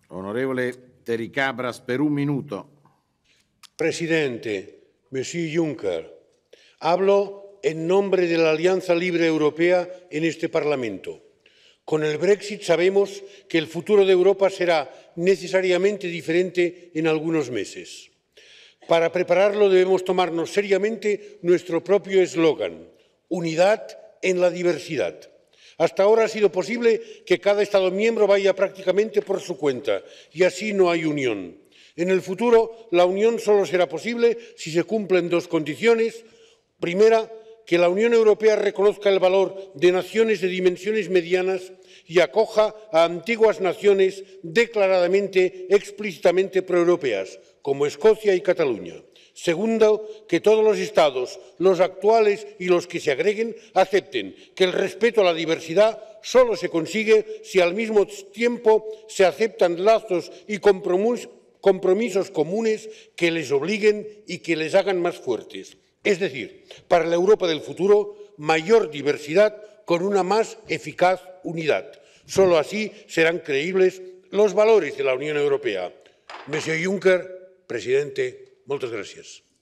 Onorevole Tericabras, per un minuto. Presidente, Monsieur Juncker, hablo en nombre de la Alianza Libre Europea en este Parlamento. Con el Brexit sabemos que el futuro de Europa será necesariamente diferente en algunos meses. Para prepararlo debemos tomarnos seriamente nuestro propio eslogan, unidad en la diversidad. Hasta ahora ha sido posible que cada Estado miembro vaya prácticamente por su cuenta y así no hay unión. En el futuro, la unión solo será posible si se cumplen dos condiciones. Primera, que la Unión Europea reconozca el valor de naciones de dimensiones medianas y acoja a antiguas naciones declaradamente, explícitamente proeuropeas, como Escocia y Cataluña. Segundo, que todos los Estados, los actuales y los que se agreguen, acepten que el respeto a la diversidad solo se consigue si al mismo tiempo se aceptan lazos y compromisos comunes que les obliguen y que les hagan más fuertes. Es decir, para la Europa del futuro, mayor diversidad con una más eficaz unidad. Solo así serán creíbles los valores de la Unión Europea. Monsieur Juncker, presidente, moltes gràcies.